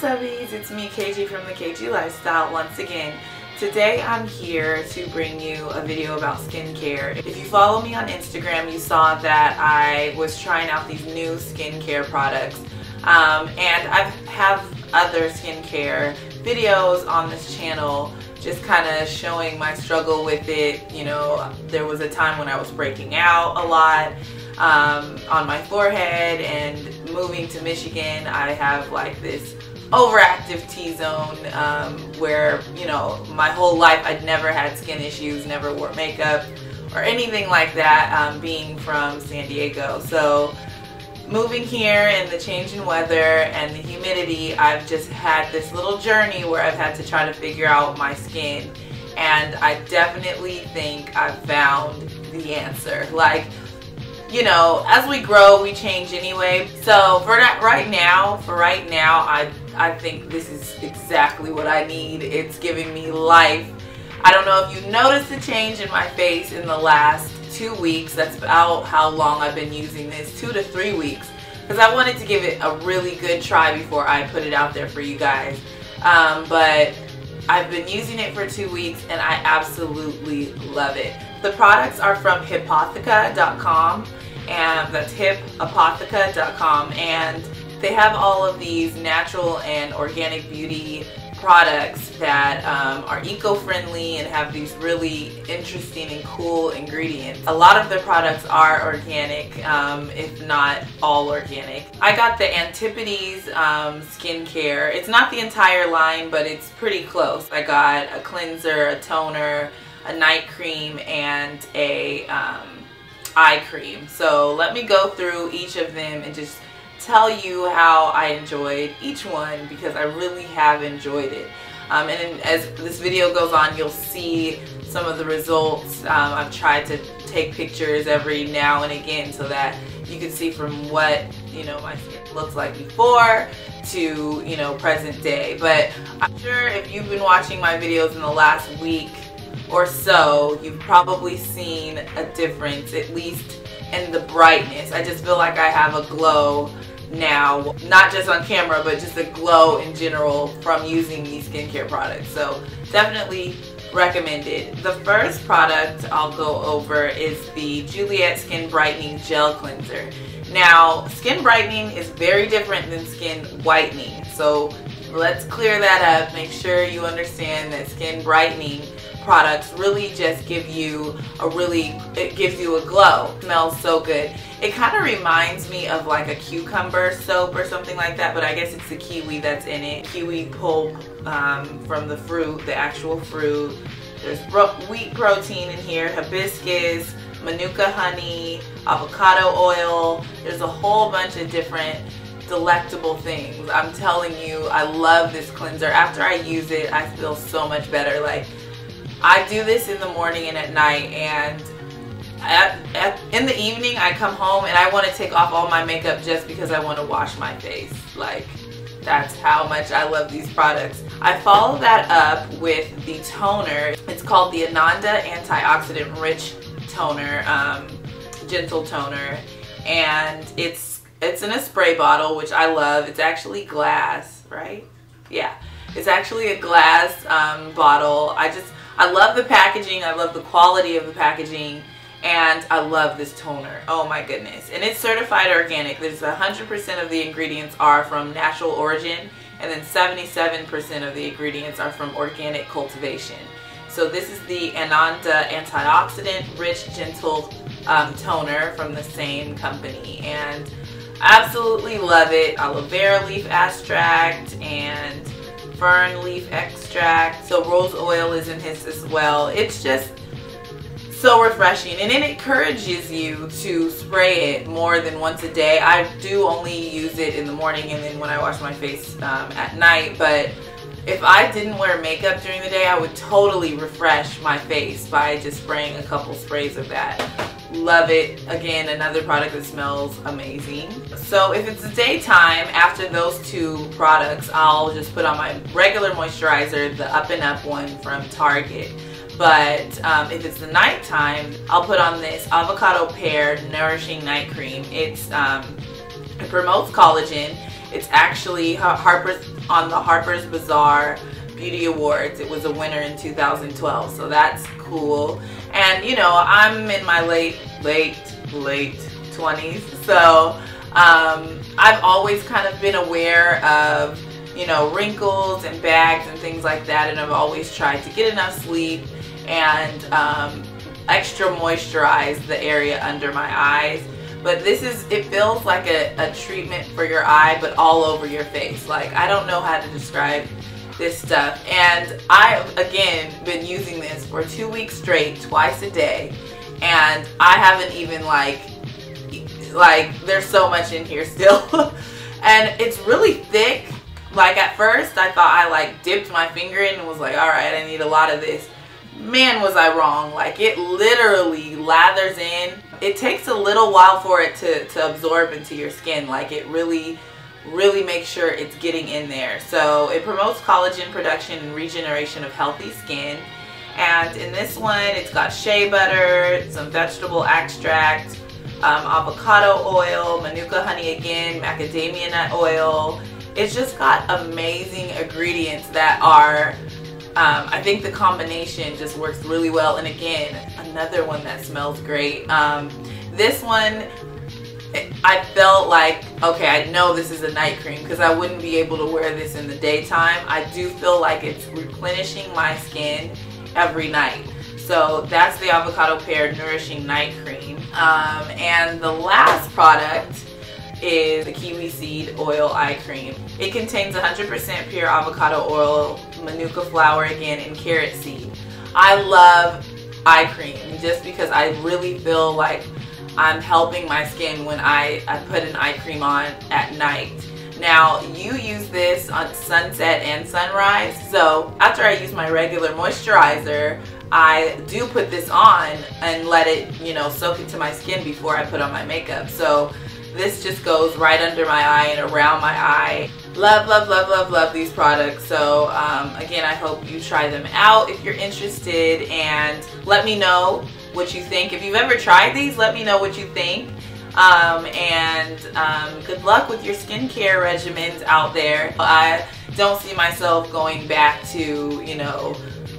subbies, it's me KG from the KG Lifestyle once again. Today I'm here to bring you a video about skincare. If you follow me on Instagram, you saw that I was trying out these new skincare products. And I have other skincare videos on this channel just kind of showing my struggle with it. You know, there was a time when I was breaking out a lot on my forehead, and moving to Michigan I have like this overactive T-zone where, you know, my whole life I'd never had skin issues, never wore makeup or anything like that, being from San Diego. So moving here and the change in weather and the humidity, I've just had this little journey where I've had to try to figure out my skin, and I definitely think I've found the answer. Like, you know, as we grow, we change anyway. So for right now, I think this is exactly what I need. It's giving me life. I don't know if you noticed the change in my face in the last 2 weeks. That's about how long I've been using this, 2 to 3 weeks, because I wanted to give it a really good try before I put it out there for you guys. But I've been using it for 2 weeks and I absolutely love it. The products are from apotheca.com, and that's apotheca.com, and they have all of these natural and organic beauty products that are eco-friendly and have these really interesting and cool ingredients. A lot of their products are organic, if not all organic. I got the Antipodes skincare. It's not the entire line, but it's pretty close. I got a cleanser, a toner, a night cream, and a eye cream. So let me go through each of them and just tell you how I enjoyed each one, because I really have enjoyed it. And as this video goes on, you'll see some of the results. I've tried to take pictures every now and again so that you can see from what, you know, my skin looks like before to, you know, present day. But I'm sure if you've been watching my videos in the last week or so, you've probably seen a difference, at least in the brightness. I just feel like I have a glow now, not just on camera, but just a glow in general from using these skincare products. So definitely recommended. The first product I'll go over is the Juliet Skin Brightening Gel Cleanser. Now, skin brightening is very different than skin whitening. So let's clear that up. Make sure you understand that skin brightening products really just give you it gives you a glow. It smells so good. It kind of reminds me of like a cucumber soap or something like that, but I guess it's the kiwi that's in it. Kiwi pulp from the fruit, the actual fruit. There's wheat protein in here, hibiscus, manuka honey, avocado oil. There's a whole bunch of different delectable things. I'm telling you, I love this cleanser. After I use it, I feel so much better. Like, I do this in the morning and at night, and in the evening I come home and I want to take off all my makeup just because I want to wash my face. Like, that's how much I love these products. I follow that up with the toner. It's called the Ananda antioxidant-rich toner, gentle toner, and it's in a spray bottle, which I love. It's actually glass, right? Yeah, it's actually a glass bottle. I love the packaging, I love the quality of the packaging, and I love this toner. Oh my goodness. And it's certified organic. There's 100% of the ingredients are from natural origin, and then 77% of the ingredients are from organic cultivation. So this is the Ananda antioxidant-rich gentle toner from the same company, and I absolutely love it. Aloe vera leaf extract and fern leaf extract. So rose oil is in his as well. It's just so refreshing, and it encourages you to spray it more than once a day. I do only use it in the morning and then when I wash my face at night, but if I didn't wear makeup during the day, I would totally refresh my face by just spraying a couple sprays of that. Love it. Again, another product that smells amazing. So if it's daytime, after those two products, I'll just put on my regular moisturizer, the Up and Up one from Target. But if it's the nighttime, I'll put on this avocado pear nourishing night cream. It promotes collagen, It's actually Harper's on the Harper's Bazaar Beauty Awards. It was a winner in 2012, so that's cool. And you know, I'm in my late 20s, so I've always kind of been aware of, you know, wrinkles and bags and things like that, and I've always tried to get enough sleep and extra moisturize the area under my eyes. But this is, it feels like a treatment for your eye, but all over your face. Like, I don't know how to describe this stuff. And I've, again, been using this for 2 weeks straight, twice a day. And I haven't even like there's so much in here still. And it's really thick. Like, at first I thought I like dipped my finger in and was like, all right, I need a lot of this. Man, was I wrong. Like, it literally lathers in. It takes a little while for it to absorb into your skin. Like, it really makes sure it's getting in there. So it promotes collagen production and regeneration of healthy skin. And in this one, it's got shea butter, some vegetable extract, avocado oil, manuka honey again, macadamia nut oil. It's just got amazing ingredients that are, I think the combination just works really well. And again, another one that smells great. This one, I felt like, okay, I know this is a night cream because I wouldn't be able to wear this in the daytime. I do feel like it's replenishing my skin every night. So that's the Avocado Pear Nourishing Night Cream. And the last product is the Kiwi Seed Oil Eye Cream. It contains 100% pure avocado oil, manuka flower again, and carrot seed. I love eye cream just because I really feel like I'm helping my skin when I put an eye cream on at night. Now, you use this on sunset and sunrise, so after I use my regular moisturizer, I do put this on and let it, you know, soak into my skin before I put on my makeup. So this just goes right under my eye and around my eye. Love, love, love, love, love these products. So again, I hope you try them out if you're interested, and let me know what you think. If you've ever tried these, let me know what you think. Good luck with your skincare regimens out there. I don't see myself going back to, you know,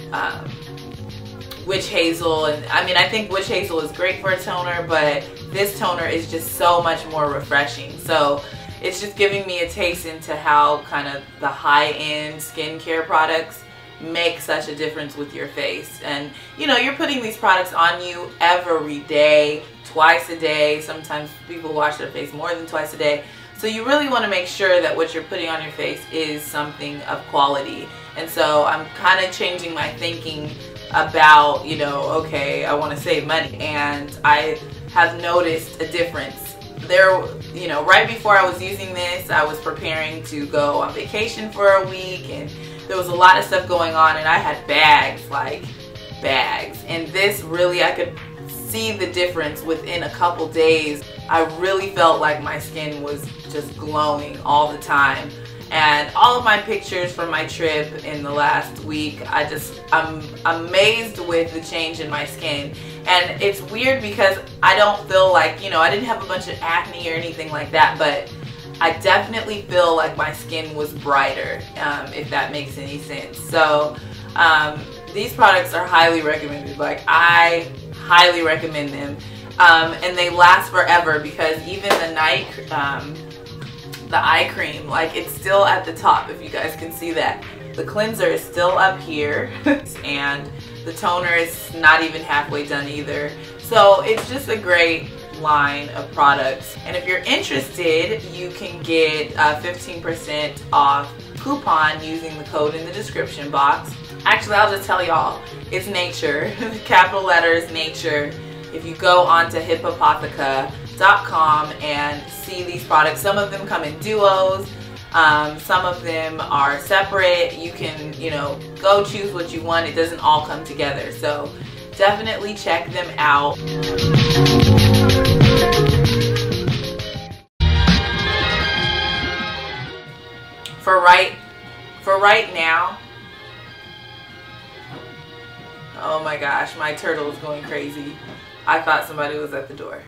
witch hazel. And I mean, I think witch hazel is great for a toner, but this toner is just so much more refreshing. So it's just giving me a taste into how kind of the high-end skincare products make such a difference with your face. And you know, you're putting these products on you every day, twice a day. Sometimes people wash their face more than twice a day. So you really want to make sure that what you're putting on your face is something of quality. And so I'm kind of changing my thinking about, you know, okay, I want to save money, and I have noticed a difference. There, you know, right before I was using this, I was preparing to go on vacation for a week, and there was a lot of stuff going on, and I had bags, like bags. And this really, I could see the difference within a couple days. I really felt like my skin was just glowing all the time. And all of my pictures from my trip in the last week, I'm amazed with the change in my skin. And it's weird because I don't feel like, you know, I didn't have a bunch of acne or anything like that, but I definitely feel like my skin was brighter, if that makes any sense. So these products are highly recommended. Like, I highly recommend them. And they last forever because even the eye cream, like, it's still at the top, if you guys can see that. The cleanser is still up here and the toner is not even halfway done either. So it's just a great line of products. And if you're interested, you can get a 15% off coupon using the code in the description box. Actually, I'll just tell y'all, it's nature, capital letters, nature. If you go onto apotheca.com and see these products, some of them come in duos, some of them are separate. You can, you know, go choose what you want. It doesn't all come together. So definitely check them out. For right now, oh my gosh, my turtle is going crazy. I thought somebody was at the door.